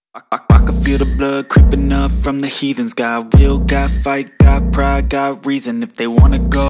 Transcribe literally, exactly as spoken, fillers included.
I, I, I can feel the blood creeping up from the heathens. Got will, got fight, got pride, got reason. If they wanna go